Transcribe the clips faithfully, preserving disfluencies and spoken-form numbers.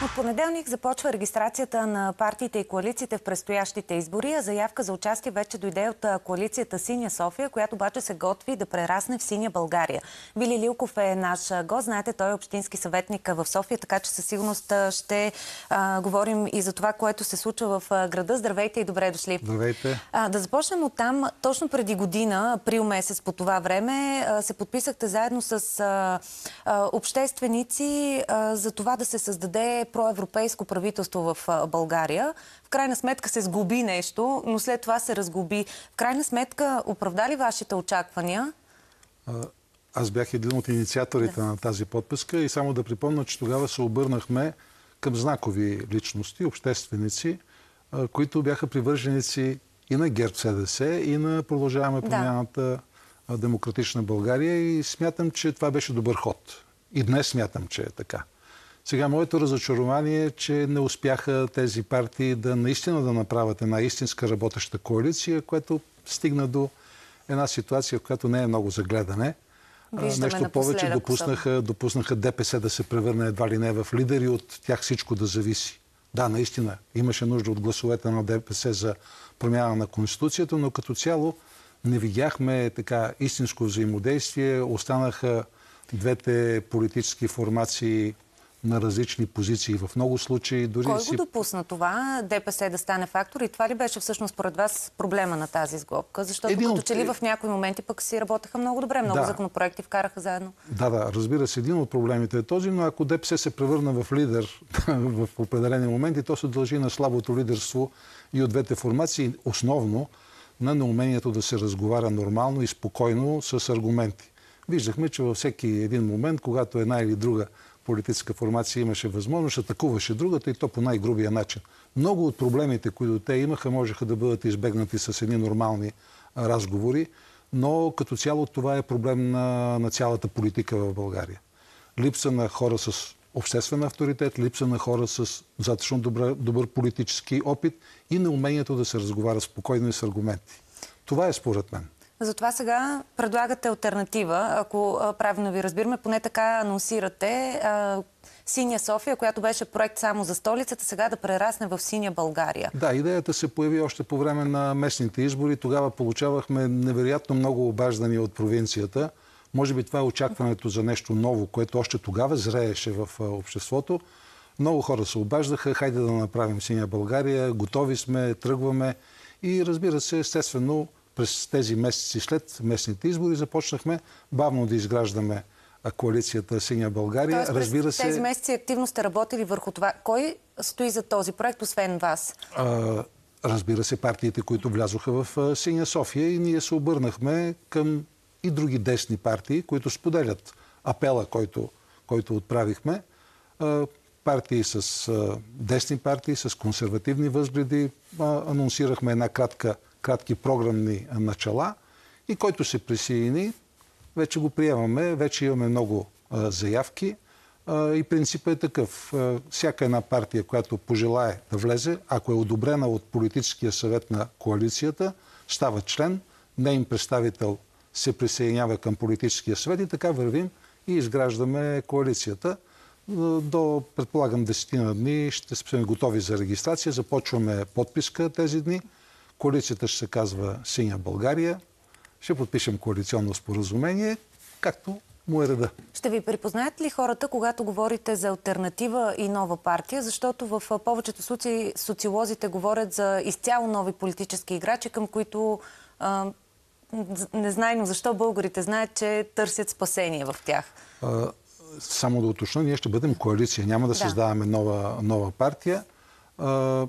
От понеделник започва регистрацията на партиите и коалициите в предстоящите избори, а заявка за участие вече дойде от коалицията Синя София, която обаче се готви да прерасне в Синя България. Вили Лилков е наш гост. Знаете, той е общински съветник в София, така че със сигурност ще а, говорим и за това, което се случва в града. Здравейте и добре дошли. Здравейте. А, да започнем от там. Точно преди година, април месец по това време, а, се подписахте заедно с а, а, общественици а, за това да се създаде проевропейско правителство в България. В крайна сметка се сгуби нещо, но след това се разгуби. В крайна сметка, оправда ли вашите очаквания? Аз бях един от инициаторите да. на тази подписка и само да припомня, че тогава се обърнахме към знакови личности, общественици, които бяха привърженици и на ГЕРБ-СДС, и на Продължаваме промяната да. Демократична България, и смятам, че това беше добър ход. И днес смятам, че е така. Сега, моето разочарование е, че не успяха тези партии да наистина да направят една истинска работеща коалиция, което стигна до една ситуация, в която не е много за гледане. Нещо повече допуснаха, допуснаха ДПС да се превърне едва ли не в лидери, от тях всичко да зависи. Да, наистина, имаше нужда от гласовете на ДПС за промяна на Конституцията, но като цяло не видяхме така истинско взаимодействие. Останаха двете политически формации на различни позиции в много случаи. Дори Кой си... го допусна това, ДПС да стане фактор, и това ли беше всъщност според вас проблема на тази сглобка? Защото един като от... че ли в някои моменти пък си работеха много добре, много да. законопроекти вкараха заедно. Да, да, разбира се, един от проблемите е този, но ако ДПС се превърна в лидер в определени моменти, то се дължи на слабото лидерство и от двете формации, основно на неумението да се разговаря нормално и спокойно с аргументи. Виждахме, че във всеки един момент, когато една или друга политическа формация имаше възможност, атакуваше другата, и то по най-грубия начин. Много от проблемите, които те имаха, можеха да бъдат избегнати с едни нормални разговори, но като цяло това е проблем на, на цялата политика в България. Липса на хора с обществен авторитет, липса на хора с достатъчно добър, добър политически опит и неумението да се разговаря спокойно и с аргументи. Това е според мен. Затова сега предлагате алтернатива, ако а, правилно ви разбираме, поне така анонсирате а, Синя София, която беше проект само за столицата, сега да прерасне в Синя България. Да, идеята се появи още по време на местните избори. Тогава получавахме невероятно много обаждания от провинцията. Може би това е очакването за нещо ново, което още тогава зрееше в обществото. Много хора се обаждаха, хайде да направим Синя България, готови сме, тръгваме. И разбира се, естествено, през тези месеци след местните избори започнахме бавно да изграждаме коалицията Синя България. Тоест, разбира през се, тези месеци активно сте работили върху това. Кой стои за този проект, освен вас? А, разбира се, партиите, които влязоха в Синя София, и ние се обърнахме към и други десни партии, които споделят апела, който, който отправихме. А, партии с а, десни партии, с консервативни възгледи. А, анонсирахме една кратка кратки програмни начала, и който се присъедини, вече го приемаме, вече имаме много а, заявки, а, и принципът е такъв. А, всяка една партия, която пожелае да влезе, ако е одобрена от политическия съвет на коалицията, става член, неин представител се присъединява към политическия съвет, и така вървим и изграждаме коалицията. До, предполагам, десетина дни ще сме готови за регистрация, започваме подписка тези дни. Коалицията ще се казва Синя България. Ще подпишем коалиционно споразумение, както му е реда. Ще ви припознаят ли хората, когато говорите за алтернатива и нова партия? Защото в повечето случаи социолозите говорят за изцяло нови политически играчи, към които а, незнайно защо българите знаят, че търсят спасение в тях. А, само да уточня, ние ще бъдем коалиция. Няма да, да. създаваме нова, нова партия. А,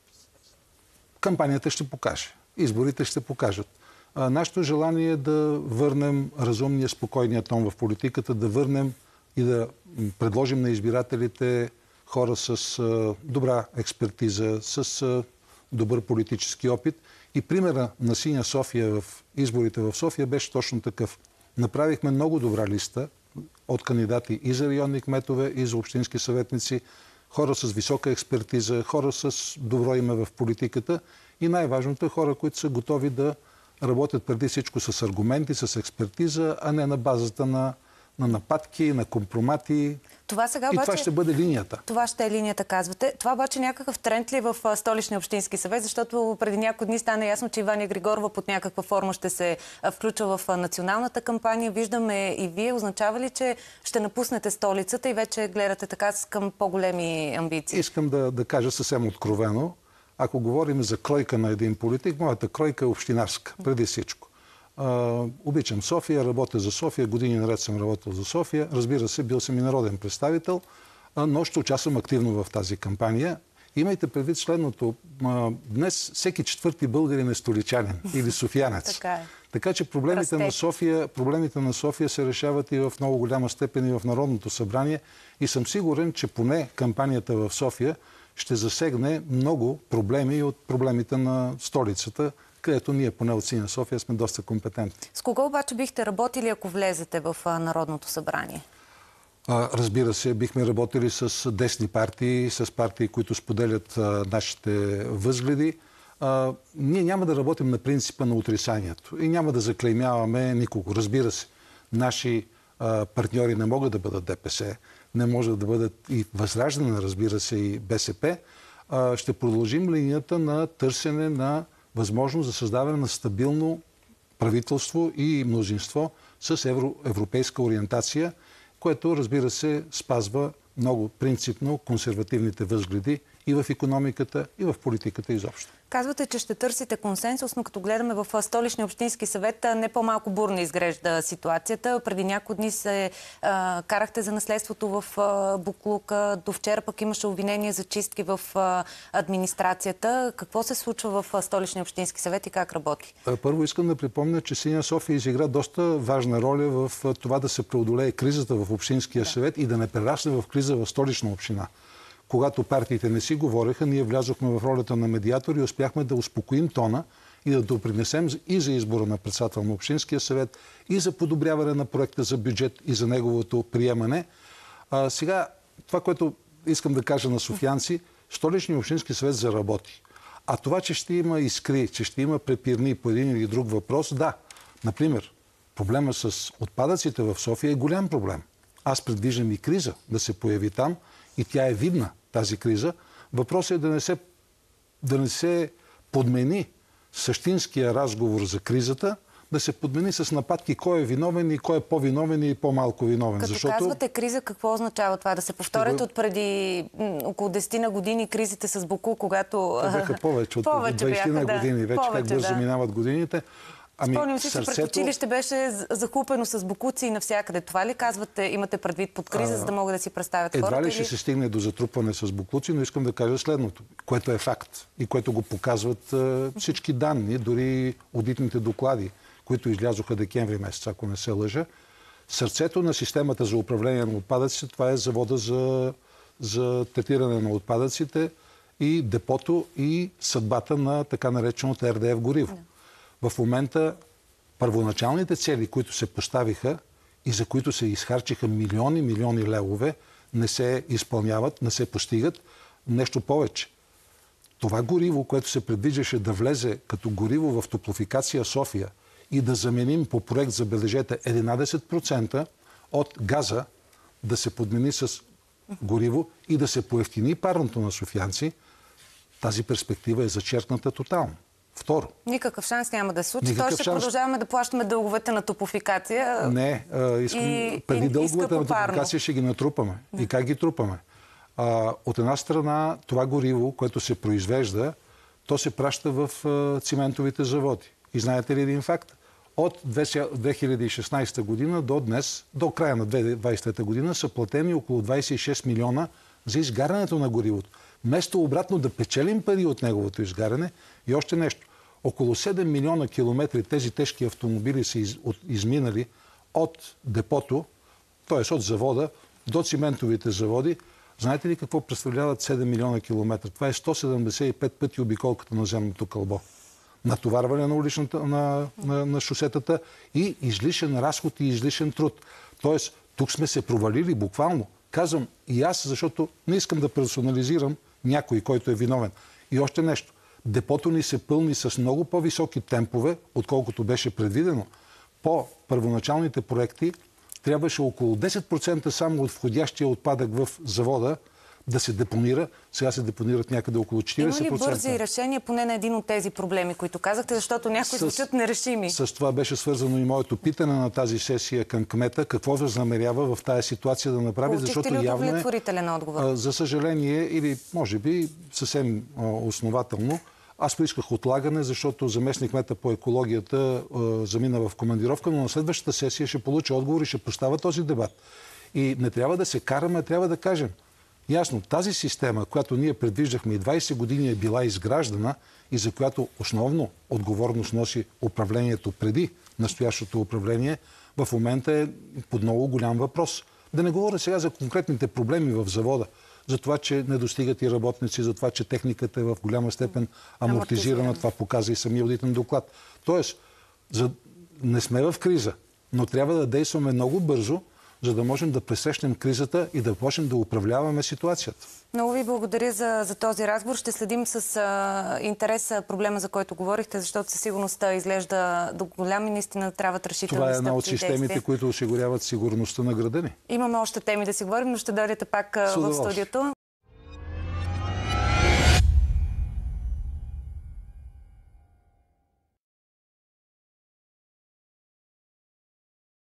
Кампанията ще покаже. Изборите ще покажат. А, нашето желание е да върнем разумния, спокойния тон в политиката, да върнем и да предложим на избирателите хора с а, добра експертиза, с а, добър политически опит. И примера на Синя София в изборите в София беше точно такъв. Направихме много добра листа от кандидати и за районни кметове, и за общински съветници, хора с висока експертиза, хора с добро име в политиката, и най-важното е хора, които са готови да работят преди всичко с аргументи, с експертиза, а не на базата на, на нападки, на компромати. Това сега и обаче, това ще бъде линията. Това ще е линията, казвате. Това обаче някакъв тренд ли е в Столичния общински съвет, защото преди няколко дни стана ясно, че Ивания Григорова под някаква форма ще се включва в националната кампания. Виждаме и вие. Означава ли, че ще напуснете столицата и вече гледате така към по-големи амбиции? Искам да, да кажа съвсем откровено. Ако говорим за кройка на един политик, моята кройка е общинарска, преди всичко. Uh, обичам София, работя за София, години наред съм работил за София. Разбира се, бил съм и народен представител, uh, но ще участвам активно в тази кампания. Имайте предвид следното. Uh, днес всеки четвърти българин е столичанин или софиянец. така, е. така че проблемите на, София, проблемите на София се решават и в много голяма степен и в Народното събрание. И съм сигурен, че поне кампанията в София ще засегне много проблеми от проблемите на столицата, където ние поне от Синя София сме доста компетентни. С кого обаче бихте работили, ако влезете в Народното събрание? А, разбира се, бихме работили с десни партии, с партии, които споделят а, нашите възгледи. А, ние няма да работим на принципа на отрицанието и няма да заклеймяваме никого. Разбира се, наши а, партньори не могат да бъдат ДПС, не може да бъдат и Възраждане, разбира се, и БСП. А, ще продължим линията на търсене на възможност за създаване на стабилно правителство и мнозинство с евро, европейска ориентация, което, разбира се, спазва много принципно консервативните възгледи и в икономиката, и в политиката изобщо. Казвате, че ще търсите консенсус, но като гледаме в Столичния общински съвет, не по-малко бурно изглежда ситуацията. Преди няколко дни се а, карахте за наследството в а, Буклука. До вчера пък имаше обвинение за чистки в а, администрацията. Какво се случва в Столичния общински съвет и как работи? Първо искам да припомня, че Синя София изигра доста важна роля в това да се преодолее кризата в Общинския да. съвет и да не прерасне в криза в Столична община. Когато партиите не си говореха, ние влязохме в ролята на медиатор и успяхме да успокоим тона и да допринесем и за избора на председател на Общинския съвет, и за подобряване на проекта за бюджет и за неговото приемане. А, сега, това, което искам да кажа на софиянци, Столичния общински съвет заработи. А това, че ще има искри, че ще има препирни по един или друг въпрос, да. Например, проблема с отпадъците в София е голям проблем. Аз предвиждам и криза да се появи там, и тя е видна, тази криза. Въпросът е да не се, да не се подмени същинския разговор за кризата, да се подмени с нападки кой е виновен и кой е по-виновен и по-малко виновен. Като Защото... казвате криза, какво означава това? Да се повторят от преди около десет на години кризите с Боку, когато... Те бяха повече от двайсет на години. Вече повече, как бързо да. минават годините. Ами, Спомням си, сърцето... че пред училище беше захлупено с бокуци и навсякъде. Това ли казвате, имате предвид под криза, а, за да могат да си представят едва хората? Едва ли ще се стигне до затрупване с бокуци, но искам да кажа следното, което е факт и което го показват а, всички данни, дори одитните доклади, които излязоха декември месец, ако не се лъжа. Сърцето на системата за управление на отпадъците, това е завода за, за третиране на отпадъците и депото и съдбата на така нареченото Р Д Ф гориво. В момента първоначалните цели, които се поставиха и за които се изхарчиха милиони, милиони левове, не се изпълняват, не се постигат. Нещо повече. Това гориво, което се предвиждаше да влезе като гориво в Топлофикация София и да заменим по проект, забележете, единадесет процента от газа да се подмени с гориво и да се поевтини парното на софиянци, тази перспектива е зачеркната тотално. Второ. Никакъв шанс няма да се случи. Той ще шанс... продължаваме да плащаме дълговете на Топлофикация. Не, а, искам, и, преди и, дълговете на Топлофикация ще ги натрупаме. Да. И как ги трупаме? А, от една страна, това гориво, което се произвежда, то се праща в а, циментовите заводи. И знаете ли един факт? От две хиляди и шестнадесета година до днес, до края на две хиляди и двадесет и трета година, са платени около двадесет и шест милиона за изгарянето на горивото. Вместо обратно да печелим пари от неговото изгаряне. И още нещо. Около седем милиона километри тези тежки автомобили са из, от, изминали от депото, т.е. от завода, до циментовите заводи. Знаете ли какво представляват седем милиона километра? Това е сто седемдесет и пет пъти обиколката на земното кълбо. Натоварване на, уличната, на, на, на шосетата и излишен разход и излишен труд. Тоест, тук сме се провалили буквално. Казвам и аз, защото не искам да персонализирам някой, който е виновен. И още нещо. Депото ни се пълни с много по-високи темпове, отколкото беше предвидено. По първоначалните проекти трябваше около десет процента само от входящия отпадък в завода да се депонира. Сега се депонират някъде около четиридесет процента. Има ли бързи решения поне на един от тези проблеми, които казахте, защото някои звучат нерешими? С това беше свързано и моето питане на тази сесия към кмета. Какво възнамерява в тази ситуация да направи? Получихте Защото ли явно удовлетворителен отговор? За съжаление, или може би съвсем основателно, аз поисках отлагане, защото заместник кмета по екологията замина в командировка, но на следващата сесия ще получа отговор и ще поставя този дебат. И не трябва да се караме, трябва да кажем. Ясно, тази система, която ние предвиждахме и двайсет години е била изграждана и за която основно отговорност носи управлението преди настоящото управление, в момента е под много голям въпрос. Да не говоря сега за конкретните проблеми в завода, за това, че не достигат и работници, за това, че техниката е в голяма степен амортизирана. Това показа и самия одитен доклад. Тоест, за... не сме в криза, но трябва да действаме много бързо, за да можем да пресрещнем кризата и да почнем да управляваме ситуацията. Много ви благодаря за, за този разговор. Ще следим с а, интерес проблема, за който говорихте, защото със сигурност изглежда до голям и наистина трябват решителни Това е стъпки една от системите, действия, които осигуряват сигурността на града ни. Имаме още теми да си говорим, но ще дойдете пак в студиото.